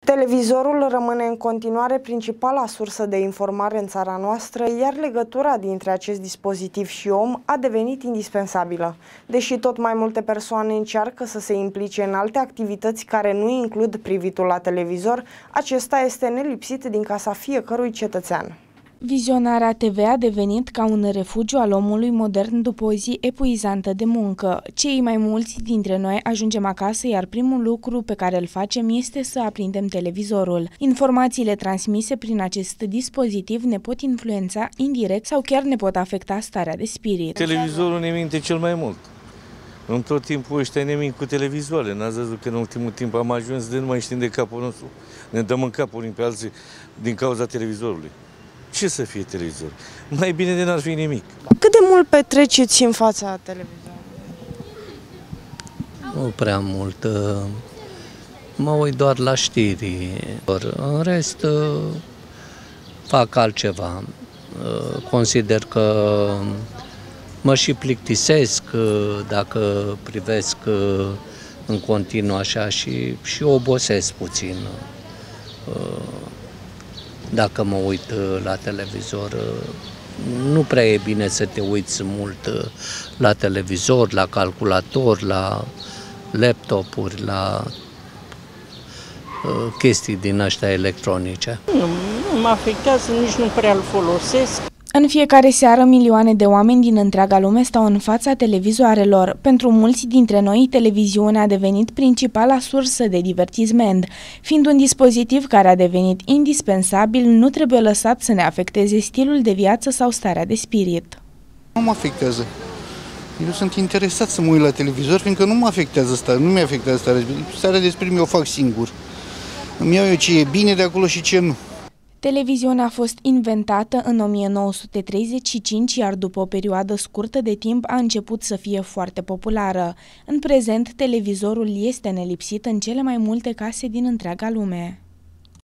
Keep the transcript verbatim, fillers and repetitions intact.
Televizorul rămâne în continuare principala sursă de informare în țara noastră, iar legătura dintre acest dispozitiv și om a devenit indispensabilă. Deși tot mai multe persoane încearcă să se implice în alte activități care nu includ privitul la televizor, acesta este nelipsit din casa fiecărui cetățean. Vizionarea T V a devenit ca un refugiu al omului modern după o zi epuizantă de muncă. Cei mai mulți dintre noi ajungem acasă, iar primul lucru pe care îl facem este să aprindem televizorul. Informațiile transmise prin acest dispozitiv ne pot influența indirect sau chiar ne pot afecta starea de spirit. Televizorul ne minte cel mai mult. În tot timpul ăștia ne mint cu televizoare. N-ați văzut că în ultimul timp am ajuns de nu mai știm de capul nostru. Ne dăm în capul unii pe alții din cauza televizorului. Ce să fie televizor? Mai bine de n-ar fi nimic. Cât de mult petreceți în fața televizorului? Nu prea mult. Mă uit doar la știri. În rest, fac altceva. Consider că mă și plictisesc dacă privesc în continuu așa și, și obosesc puțin. Dacă mă uit la televizor, nu prea e bine să te uiți mult la televizor, la calculator, la laptopuri, la chestii din astea electronice. Nu, nu mă afectează, nici nu prea îl folosesc. În fiecare seară, milioane de oameni din întreaga lume stau în fața televizoarelor. Pentru mulți dintre noi, televiziunea a devenit principala sursă de divertisment. Fiind un dispozitiv care a devenit indispensabil, nu trebuie lăsat să ne afecteze stilul de viață sau starea de spirit. Nu mă afectează. Eu sunt interesat să mă uit la televizor, fiindcă nu mă afectează starea, nu mi-afectează starea. Starea de spirit mi-o fac singur. Îmi iau eu ce e bine de acolo și ce nu. Televiziunea a fost inventată în o mie nouă sute treizeci și cinci, iar după o perioadă scurtă de timp a început să fie foarte populară. În prezent, televizorul este nelipsit în cele mai multe case din întreaga lume.